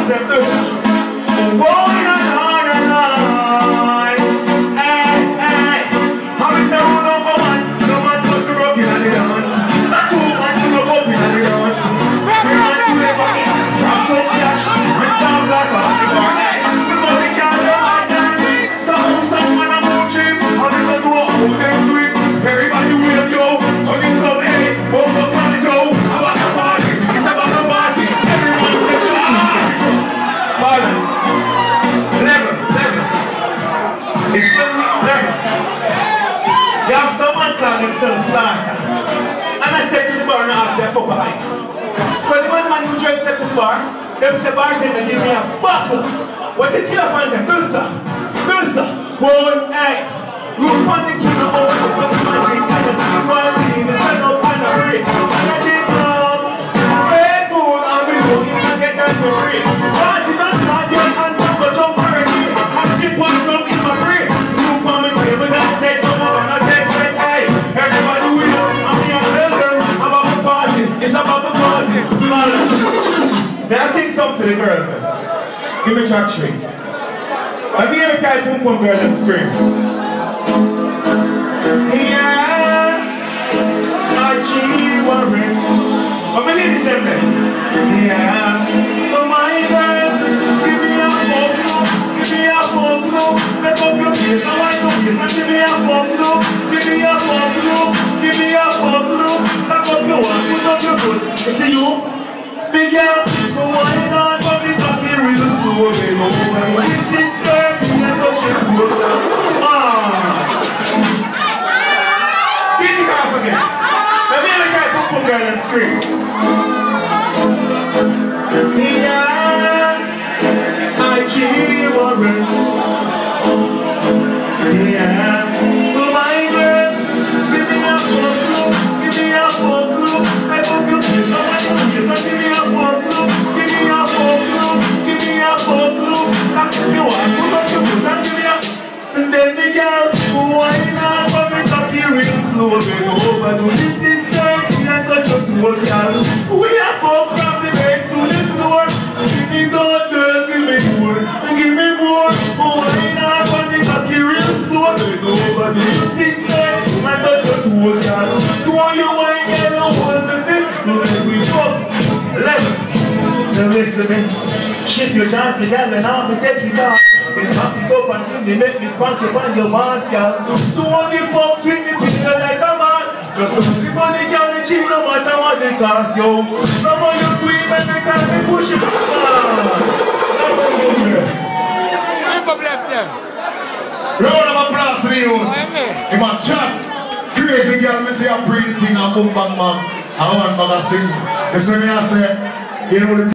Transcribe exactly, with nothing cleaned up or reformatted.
dance them this. Going on on and on. Hey, hey. How we say who number one? No man must be rocking on the dance. That's who man do no bumping on the dance. Every man do their pocket. Grab some cash. And start blast on the bar. Hey, because they can't do my time. So who's some man a moon trip? How they gonna do it? How they do it? Everybody with yo. How they come hey. Oh, go try it yo. About the party. It's about the party. Everyone say ah. Balance. Level. Level. It's level. Level. You have someone call themselves Flassa. And I step to the bar and I ask you a cup of ice. Because when man you just step to the bar, them say bartender give me a bottle. What the killer fans say, Mister, Mister, one, hey. Look on the killer over the something man drink and the see one thing, the stand up and the break. And I drink rum, Red Bull, and we go in and get that for free. Party not start yet and come go jump already. I skip one jump in my brain. Look on me table that said someone on a text said, hey, everybody will, I'm here to tell them about the party. It's about the party. May I sing something to the girls? Give me track three. I be every type boom boom girl and scream. Yeah, I cheat worry. I'm a lady them there. Yeah, oh my girl, give me a bubble, give me a bubble. Let up your face, now I know this. And give me a bubble, give me a bubble, give me a bubble. Back up your one, put up your foot. You see you, big girl, go wine on for me talking real slow. They know when we six thirty, let up your foot. Ah. Again. Let me look at Boom Boom Girl and scream. Yeah, I keep worrying. Yeah, oh my girl, give me a bubble, give me a bubble. I hope you feel so much of this. Give me a bubble, give me a bubble, give me a bubble. That's the one, put on your foot and give me a. And then the girl, why not for me talking real slow? Bend over to the six thirty and touch up to a girl. We are folk from the bed to the floor. Sing it out, girl, give me more and give me more. Why not for me talking real slow? Bend over to the six thirty and touch up to a girl. Do all you want, girl, don't hold me fit. Do let me fuck. Level. Now listen me. Shift your chance, me girl, and I'll be taking it off. When you have to go and things, they make me spank you on your mask, girl. Do all the folks with me, picture like a mask. Just to the money, girl, the cheap, no matter what they cost, yo. No more you queen, and they can't be pushing. Ah, that's what you do. I'm going to bless them. Round of applause for the youth. In my chat, crazy girl, me see a pretty thing, and boom, bang, bang. I want to sing. You see me, I say, you know the